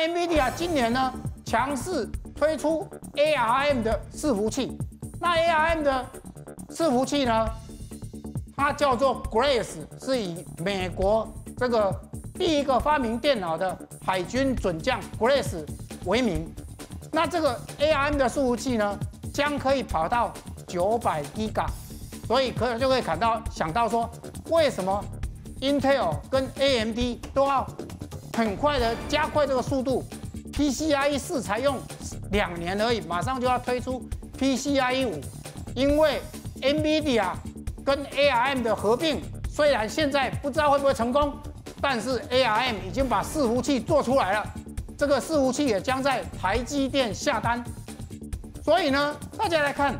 NVIDIA 今年呢强势推出 ARM 的伺服器，那 ARM 的伺服器呢，它叫做 Grace， 是以美国这个第一个发明电脑的海军准将 Grace 为名。那这个 ARM 的伺服器呢，将可以跑到900 Giga， 所以就可以想到说，为什么 Intel 跟 AMD 都要很快的加快这个速度 ？PCIe 4才用2年而已，马上就要推出 PCIe 5，因为 NVIDIA 跟 ARM 的合并，虽然现在不知道会不会成功，但是 ARM 已经把伺服器做出来了，这个伺服器也将在台积电下单。所以呢，大家来看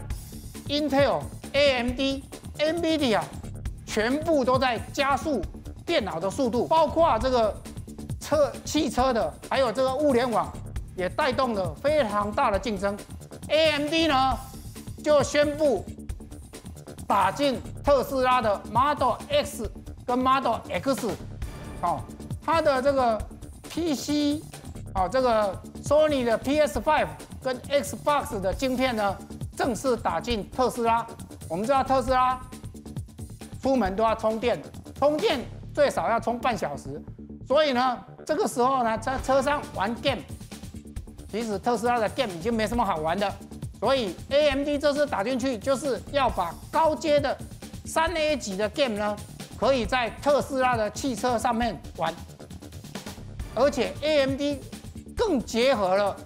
Intel、AMD、NVIDIA 全部都在加速电脑的速度，包括这个汽车的，还有这个物联网，也带动了非常大的竞争。AMD 呢就宣布打进特斯拉的 Model X 跟 Model X， 它的这个 PC， 这个 Sony 的 PS5 跟 Xbox 的晶片呢，正式打进特斯拉。我们知道特斯拉出门都要充电，充电最少要充半小时，所以呢，这个时候呢，在车上玩 game， 其实特斯拉的 game 已经没什么好玩的，所以 AMD 这次打进去就是要把高阶的3A 级的 game 呢，可以在特斯拉的汽车上面玩，而且 AMD 更结合了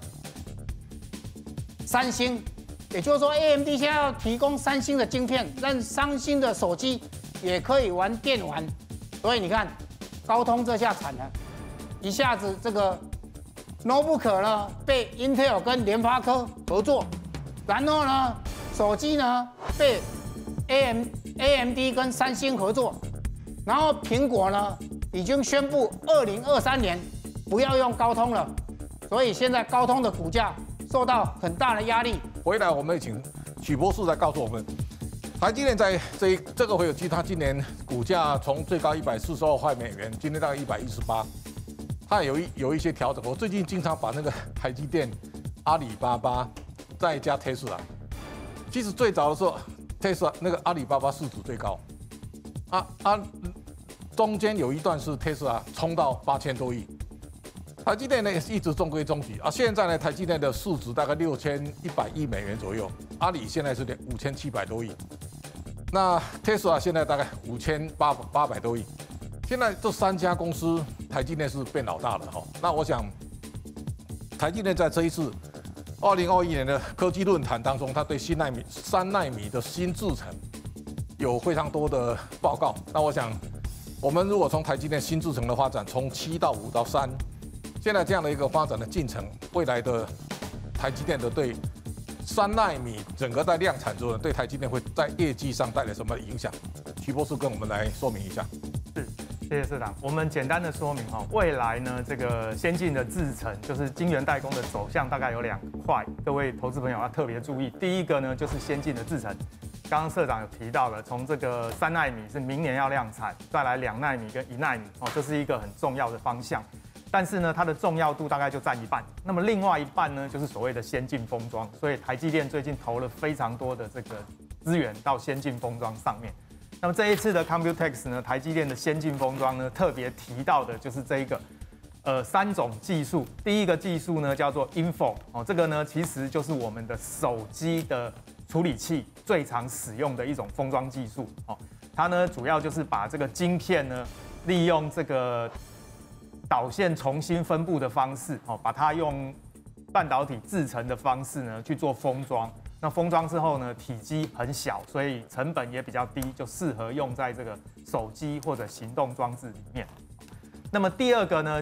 三星，也就是说 AMD 现在要提供三星的晶片，让三星的手机也可以玩电玩，所以你看，高通这下惨了，一下子这个 notebook 呢被 Intel 跟联发科合作，然后呢手机呢被 AMD 跟三星合作，然后苹果呢已经宣布2023年不要用高通了，所以现在高通的股价受到很大的压力。 回来我们请许博士来告诉我们，台积电在这个回合期，它今年股价从最高142块美元，今天大概118，它有一些调整。我最近经常把那个台积电、阿里巴巴再加 Tesla， 其实最早的时候 ，Tesla 那个阿里巴巴市值最高，中间有一段是 Tesla 冲到8000多亿。台积电呢也是一直中规中矩啊，现在呢台积电的市值大概6100亿美元左右，阿里现在是5700多亿，那 Tesla 现在大概5800多亿，现在这3家公司，台积电是变老大了哈。那我想，台积电在这一次2021年的科技论坛当中，它对3奈米的新制程有非常多的报告。那我想，我们如果从台积电新制程的发展，从7到5到3。现在这样的一个发展的进程，未来的台积电的对3奈米整个在量产之后，对台积电会在业绩上带来什么影响？徐博士跟我们来说明一下。 是，谢谢社长。我们简单的说明哈，未来呢这个先进的制程，就是晶圆代工的走向大概有2块，各位投资朋友要特别注意。第一个呢就是先进的制程，刚刚社长有提到了，从这个3奈米是明年要量产，再来2奈米跟1奈米这是一个很重要的方向。但是呢，它的重要度大概就占一半。那么另外一半呢，就是所谓的先进封装。所以台积电最近投了非常多的这个资源到先进封装上面。那么这一次的 Computex 呢，台积电的先进封装呢，特别提到的就是这一个3种技术。第一个技术呢叫做 Info 这个呢其实就是我们的手机的处理器最常使用的一种封装技术它呢主要就是把这个晶片呢利用这个导线重新分布的方式，把它用半导体制成的方式呢去做封装。那封装之后呢，体积很小，所以成本也比较低，就适合用在这个手机或者行动装置里面。那么第二个呢？